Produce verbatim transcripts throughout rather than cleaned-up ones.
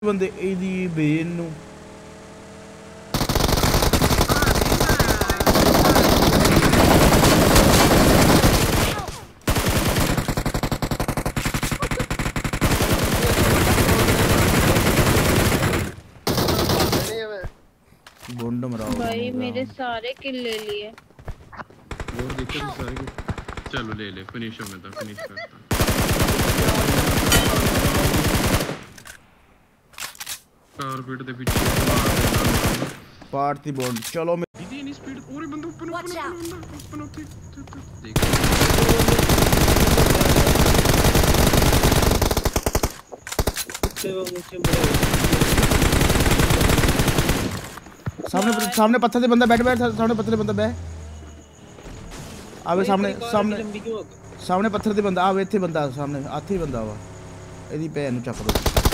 बंदे एदी बेन नु बोंड मराओ भाई मेरे सारे किल ले लिए और देखो सारे को चलो ले ले फिनिश हो गया था फिनिश करता कारपेट दे पीछे पार्ट दी बोंड चलो मैं दीदी नहीं स्पीड और बंदा ओपन ओपन ओपन ओपन देख सामने सामने पत्थर से बंदा बैठ बैठ सामने पत्थर से बंदा बैठ आवे सामने सामने सामने पत्थर से बंदा आवे इथे बंदा सामने हाथी बंदा वा एदी भैन नु चक दो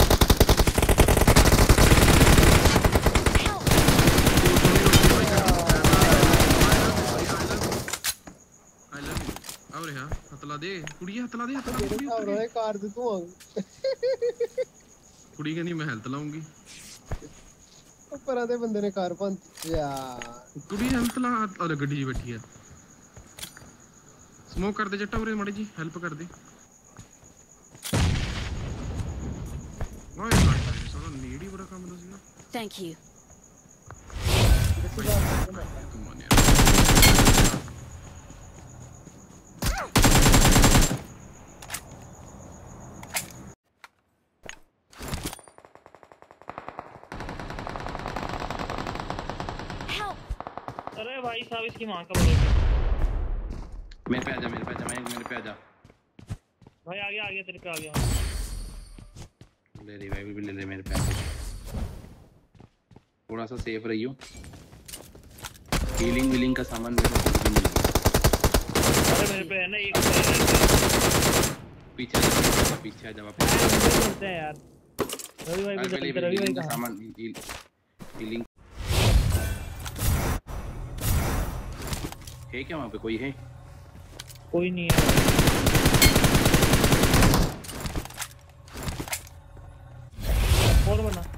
और हां हतला दे कुड़ी हतला दे हतला कुड़ी और है कार दे तू कुड़ी कहनी मैं हेल्थ लाऊंगी ऊपर आधे बंदे ने कार पंच यार कुड़ी हेल्थ ला और गड्डी बैठी है स्मोक कर दे जट्टा उरे माड़ी जी हेल्प कर दे वाह सारा नीड ही बड़ा काम दस ना थैंक यू अरे भाई साहब इसकी मां का बोलो मेरे पे आजा मेरे पे आजा मैं मेरे पे आजा भाई आ गया आ गया तेरे पे आ गया ले रिवाइव भी ले ले मेरे पे थोड़ा सा सेफ रहियो हीलिंग हीलिंग का सामान मेरे को मिल गया अरे मेरे पे है ना एक पीछे पीछे आ जा वापस चलते हैं यार रवि भाई भी रवि भाई का सामान हीलिंग है क्या वहाँ पे कोई है कोई नहीं है और बना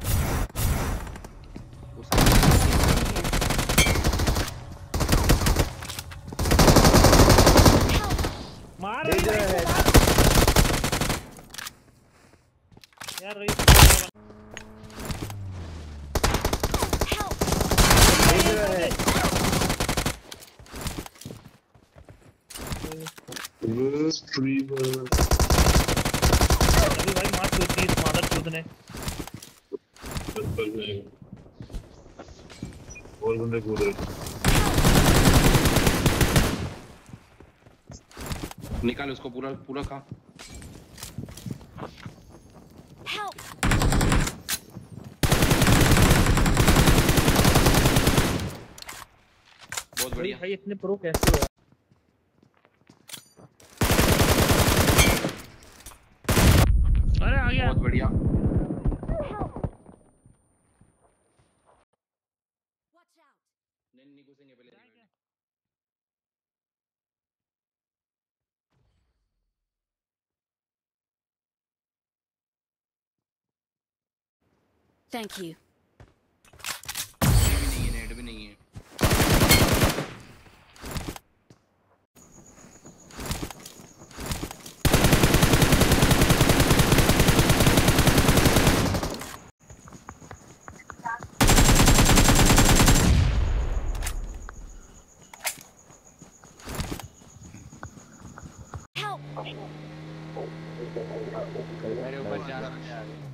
मार यार रही अभी भाई मार कूद दी मादर कूद ने और बंदे कूद रहे निकाल उसको पूरा पूरा खा बहुत बढ़िया भाई इतने प्रो कैसे हुआ अरे आ गया बहुत बढ़िया नहीं घुसेंगे पहले थैंक यू भी नहीं है नेट भी नहीं है हेल्प मेरे ऊपर जा रहा है